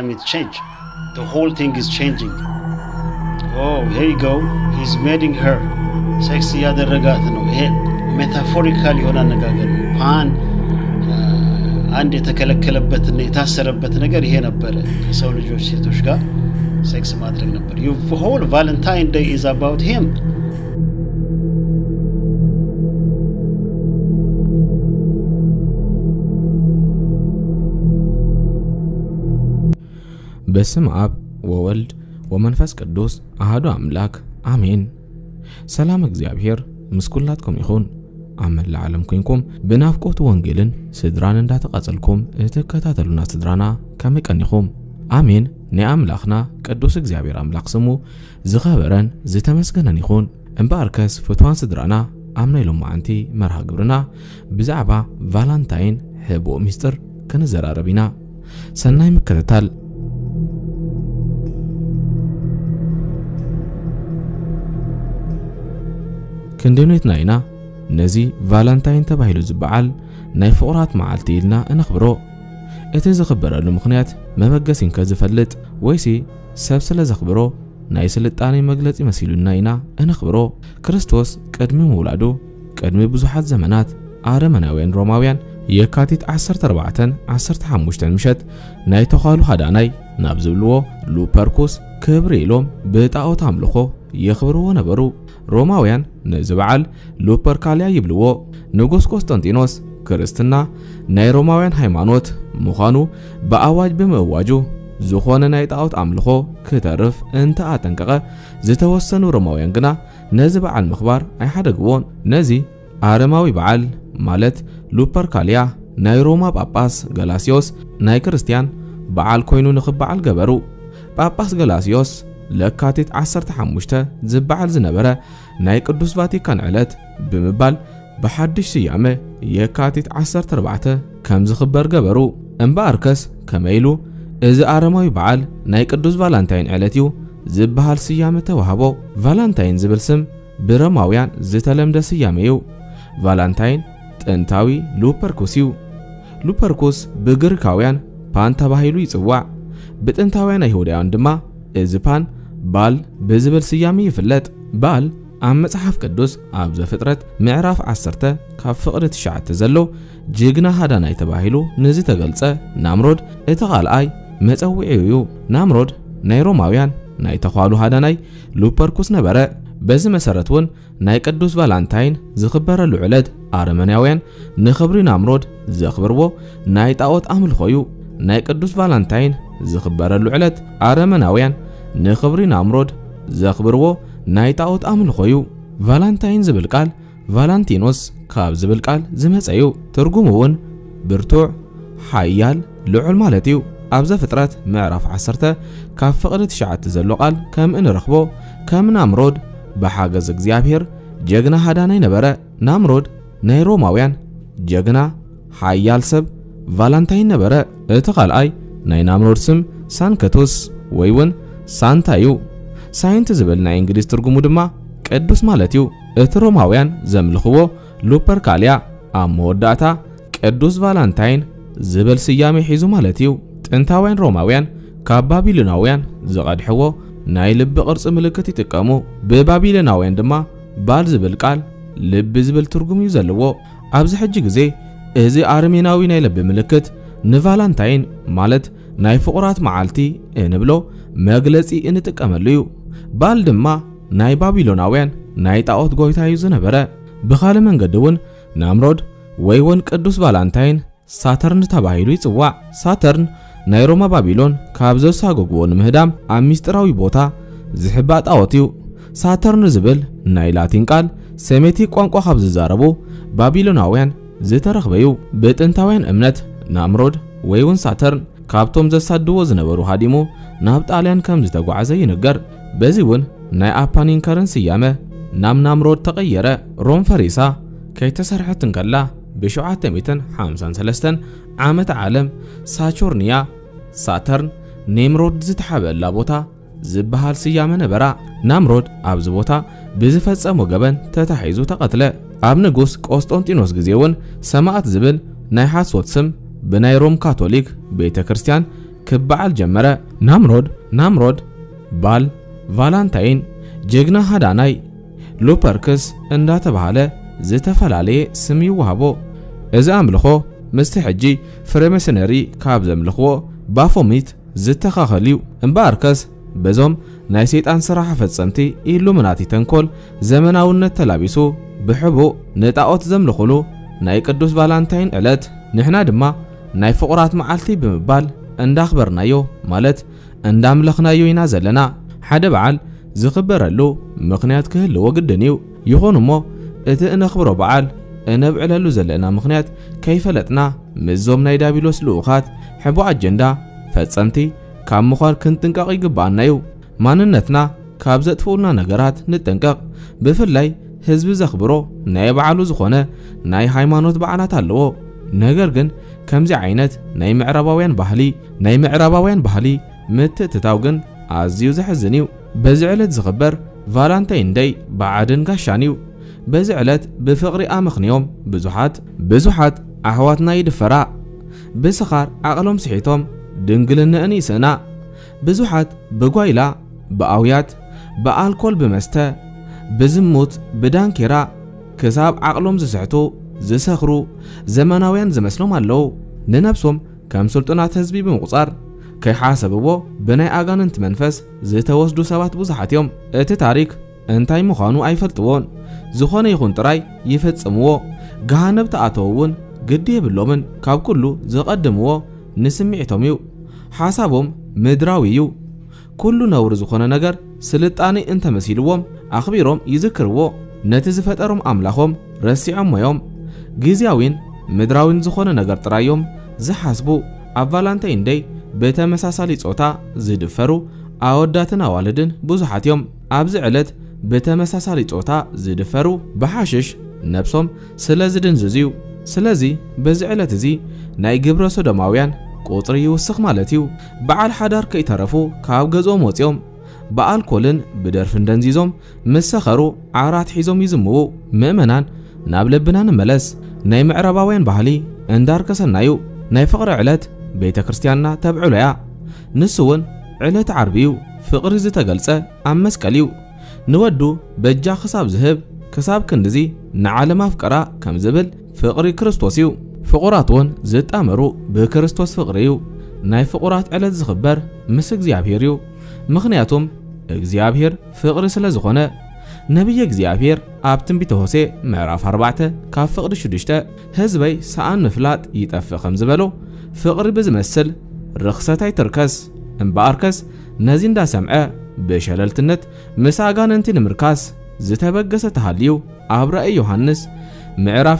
climate change. The whole thing is changing. Oh, here you go. He's mating her. Sexy other regatano. Metaphorically هنا نقول pan عندي تكلكلبت إني تاسربت نقول هنا نبرة سوي جوش سيتوشكا sex ما أدري نبرة. Your whole Valentine Day is about him. بسم أب وولد ومنفس قدوس أحد أملاك آمين. سلام እግዚአብሔር مسكولاتكم يخون عمل العالم كينكم بنافقوت وانجيلن سدران እንዳተቃጸልኩም እተከታተሉና ስድራና ከመቀኒኹም آمين ني أملاخنا قدوس እግዚአብሔር أملاك سمو زخبرن زتمسገነን ይኹን እምባርከስ ፍትዋን ስድራና አምናይሎም ማንቲ መርሃ ግብርና ብዛዕባ ቫላንታይን ህቦ ሚስጥር ከነዘራረቢና ሰናይ መከታተል كندينويت ناينا نزي فالنتاين تباهيلو زبعال ناي فقرات معالتي لنا انخبرو اتي زخبر المخنيات مبقسين كزفلت ويسي سبسل زخبرو ناي سلطاني مغلص يمسيلو ناينا انخبرو كريستوس قدمي مولادو قدمي بزحات زمانات آرمناوين روماويان يكاتيت 14 مشت ناي تخالو هداناي نابزبلو لوبركوس كبريلوم بتاوت املخو يخبرو نبرو روماويان نزبعال لوبركاليا يبلو نغوس قسطنطينوس كريستنا ناي روماويان هايمانوت مخانو بأواج بمواجو زخون ناي تاوت املخو كترف انت اتنققه زتوسنو روماويان غنا نزبعال مخبار اي حدغوون نزي ارماوي بعال مالت لوبركاليا ناي روما باباس غلاسيوس ناي كريستيان بعال كوينو نخبعال جبرو باباس غلاسيوس لكاتيت 15 زبعال زنبره ناي قدوس فاتيكان علت بمبال بحدش سيامه يكاتيت 14 كم زخبر جبرو امباركس كميلو اذا ارماوي بعال ناي قدوس فالنتاين علتيو زبحال سيامه توهبو فالنتاين زبلسم برماويان زتلمده سياميو فالنتاين ጥንታዊ ሉፐርኩሲው ሉፐርኩስ በግሪካውያን ፓን ተባሂሉ ይጽዋዕ በጥንታውያን አይሁዳውያን ድማ እዝፓን ባል በዝብል ስያሜ ይፍለጥ ባል ኣብ መጽሐፍ ቅዱስ ኣብ ዘፍጥረት ምዕራፍ 10 ካብ ፍቅሪ 9 ዘሎ ጅግና ሃዳናይ ተባሂሉ ነዚ ተገልጸ ናምሮድ እተኻልአይ መጸውዒዩ ናምሮድ ናይ ሮማውያን ናይ ተኻሉ ሃዳናይ ሉፐርኩስ ነበረ በዚ መሰረቱን ናይ ቅዱስ ቫላንታይን ዝኽበረሉ ዕለት አርመናውያን ንኽብሪ ናምሮድ ዘኽብርዎ ናይ ጣዖት አምልኾዩ ናይ ቅዱስ ቫላንታይን ዝኽበረሉ ዕለት አርመናውያን ንኽብሪ ናምሮድ ዘኽብርዎ ናይ ጣዖት አምልኾዩ ቫላንታይን ዝብል ቃል ቫላንቲኖስ ካብ ዝብል ቃል ዝመጸዩ ትርጉሙውን ብርቱዕ ሓያል ልዑል ማለት እዩ ኣብ ዘፍጥረት ምዕራፍ 10 ካብ ፍቅሪ 9 ዘሎ ቃል ከም እንረኽቦ ከም ናምሮድ بحاجز እግዚአብሔር ጀግና ሃዳናይ ነበረ ናምሮድ ናይ ሮማውያን ጀግና ሓያል ሰብ ቫላንታይን ነበረ እተኻልአይ ናይ ናምሮድ ስም ሳንከቶስ ወይውን ሳንታዩ ሳይንት ዝብል ናይ እንግሊዝ ትርጉሙ ድማ ቅዱስ ማለት እዩ እቲ ሮማውያን ዘምልኽዎ ሉፐርካሊያ ኣብ መወዳእታ ቅዱስ ቫላንታይን ዝብል ስያሜ ሒዙ ማለት እዩ ጥንታውያን ሮማውያን ካብ ባቢሎናውያን ዝቐድሕዎ ናይ ልብ ቅርጽ ምልክት ይጥቀሙ በባቢሎናውያን ድማ ባል ዝብል ቃል ልብ ዝብል ትርጉም እዩ ዘለዎ ኣብዚ ሕጂ ግዜ እዚ አርሜናዊ ናይ ልብ ምልክት ንቫላንታይን ማለት ናይ ፍቁራት መዓልቲ እንብሎ መግለጺ እንጥቀመሉ እዩ ባል ድማ ናይ ባቢሎናውያን ናይ ጣዖት ጎይታ እዩ ዝነበረ ብኻለ መንገድውን ናምሮድ ወይውን ቅዱስ ቫላንታይን ሳተርን ተባሂሉ ይጽዋዕ ሳተርን ናይ ሮማ ባቢሎን ካብ ዘሳጎግዎ ንምህዳም ኣብ ሚስጥራዊ ቦታ ዝሕባ ጣዖት እዩ ሳተርን ዝብል ናይ ላቲን ቃል ሴሜቲክ ቋንቋ ካብ ዝዛረቡ ባቢሎናውያን ዝተረኽበዩ በጥንታውያን እምነት ናምሮድ ወይውን ሳተርን ካብቶም ዘሳድዎ ዝነበሩ ሃዲሙ ናብ ጣልያን ከም ዝተጓዓዘ ይንገር በዚውን ናይ ኣፓኒን ከረንሲ ያመ ናምሮድ ተቀየረ ሮም ፈሪሳ ከይተሰርሐት እንከላ ب753 ዓመት ዓለም ሳቹርኒያ ሳተርን ኔምሮድ ዝተሓበላ ቦታ ዝበሃል ስያመ ነበራ ናምሮድ ኣብዚ ቦታ ብዝፈጸሞ ገበን ተታሒዙ ተቀትለ ኣብ ንጉስ ቆስጦንጢኖስ ግዜውን ሰማዕት ዝብል ናይ ሓሶት ስም ብናይ ሮም ካቶሊክ ቤተክርስቲያን ክበዓል ጀመረ። ናምሮድ ባል ቫላንታይን ጀግና ሃዳናይ ሉፐርክስ እንዳተባሃለ ዝተፈላለየ ስም ይወሃቦ። እዚ ኣምልኾ ምስቲ ሕጂ ፍሬመሰነሪ ካብ ዘምልኽዎ ባፎሚት ዝተኻኸልዩ እምበኣርከስ በዞም ናይ ሰይጣን ስራሕ ፈጸምቲ ኢሉሚናቲ ተንኮል ዘመናውነት ተላቢሱ ብሕቡእ ንጣዖት ዘምልኹሉ ናይ ቅዱስ ቫላንታይን ዕለት ንሕና ድማ ናይ ፍቑራት መዓልቲ ብምባል እንዳኽበርናዮ ማለት እንዳምለኽናዮ ኢና ዘለና። ሓደ በዓል ዝኽበረሉ ምኽንያት ክህልዎ ግድን እዩ። ይኹን እሞ እቲ እነኽብሮ በዓል እነብዕለሉ ዘለና ምኽንያት ከይፈለጥና ምዞም ናይ ዳቢሎስ ልኡኻት ሕቡእ ኣጀንዳ ፈጸምቲ ካብ ምዃን ክንጥንቀቕ ይግባአና እዩ። ማንነትና ካብ ዘጥፍኡልና ነገራት ንጥንቀቕ። ብፍላይ ህዝቢ ዘኽብሮ ናይ በዓሉ ዝኾነ ናይ ሃይማኖት በዓላት ኣለዎ። ነገር ግን ከምዚ ዓይነት ናይ ምዕራባውያን ባህሊ ምትእትታው ግን ኣዝዩ ዘሕዝን እዩ። በዚ ዕለት ዝኽበር ቫላንታይን ደይ በዓድን ጋሻን እዩ። በዚ ዕለት ብፍቕሪ ኣመኽንዮም ብዙሓት ኣሕዋትና ይድፈራ። ብስኻር ዓቕሎም ስሒቶም ድንግልንአን ይስእና። ብዙሓት ብጓይላ ብኣውያት ብኣልኮል ብመስተ ብዝሙት ብዳንኪራ ክሳብ ዓቕሎም ዝስሕቱ ዝሰኽሩ ዘመናውያን ዝመስሎም ኣለዉ። ንነብሶም ከም ስልጡናት ህዝቢ ብምቁፃር ከይሓሰብዎ ብናይ ኣጋንንት መንፈስ ዝተወስዱ ሰባት ብዙሓት እዮም። እቲ ታሪክ እንታይ ምዃኑ ኣይፈልጥዎን። ዝኾነ ይኹን ጥራይ ይፈጽምዎ። ገሃነብ ተኣተውውን ግዲ የብሎምን። ካብ ኩሉ ዝቐድምዎ ንስምዒቶም እዩ። ሓሳቦም ምድራዊ እዩ። ኩሉ ነውሪ ዝኾነ ነገር ስልጣኔ እንተመሲልዎም ኣኽቢሮም ይዝክርዎ። ነቲ ዝፈጠሮም ኣምላኾም ረሲዖም ሞዮም ጊዜያዊን ምድራዊን ዝኾነ ነገር ጥራዮም ዝሓስቡ ኣብ ቫላንታይን ደይ በተመሳሳሊ ጾታ ዝድፈሩ ኣወዳትን ኣዋልድን ብዙሓት እዮም። ኣብዚ ዕለት በተመሳሳሊ ጾታ ዝድፈሩ ብሓሽሽ ነብሶም ስለ ዝድንዝዙ እዩ። ስለዚ በዚ ዕለት እዚ ናይ ግብረ ሶዶማውያን ቁፅሪ ይውስኽ ማለት እዩ። በዓል ሓዳር ከይተረፉ ካብ ገዝኦም ወፂኦም ብኣልኮልን ብደርፍን ደንዚዞም ምስ ሰኸሩ ዓራት ሒዞም ይዝምዉ። ምእመናን ናብ ልብና ንመለስ። ናይ ምዕራባውያን ባህሊ እንዳርከሰናዩ ናይ ፍቕሪ ዕለት ቤተ ክርስቲያንና ተብዕሎ እያ። ንሱ እውን ዕለት ዓርቢ እዩ። ፍቕሪ ዝተገልጸ ኣብ መስቀል እዩ። ንወዱ በጃ ክሳብ ዝህብ ክሳብ ክንድዚ ንዓለም ኣፍቀራ ከም ዝብል ፍቕሪ ክርስቶስ እዩ። ፍቑራት እውን ዝጣመሩ ብክርስቶስ ፍቕሪ እዩ። ናይ ፍቑራት ዕለት ዝኽበር ምስ እግዚኣብሔር እዩ። ምኽንያቱም እግዚኣብሔር ፍቕሪ ስለ ዝኾነ ነቢየ እግዚኣብሔር ኣብ ትንቢተ ሆሴዕ ምዕራፍ 4 ካብ ፍቕሪ 6 ህዝበይ ሰኣን ምፍላጥ ይጠፍእ ከም ዝበሎ ፍቕሪ ብዝመስል ርኽሰት ኣይትርከስ እምበኣርከስ ነዚ እንዳሰምዐ ብሸለልትነት ምስ ኣጋንንቲ ንምርካስ ዝተበገሰ ተሃልዩ ኣብ ራእይ ዮሃንስ ምዕራፍ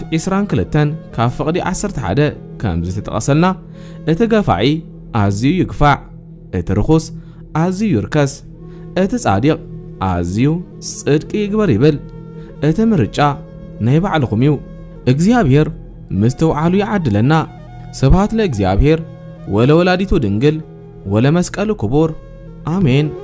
22 ካብ ፍቕዲ 11 ከም ዝተጠቐሰልና እቲ ገፋዒ ኣዝዩ ይግፋዕ፣ እቲ ርኹስ ኣዝዩ ይርከስ፣ እቲ ጻዲቕ ኣዝዩ ጽድቂ ይግበር ይብል። እቲ ምርጫ ናይ ባዕልኹም እዩ። እግዚኣብሔር ምስ ተውዓሉ ይዓድለና። ስብሃት ለእግዚአብሔር ወለወላዲቱ ድንግል ወለመስቀሉ ክቡር አሜን።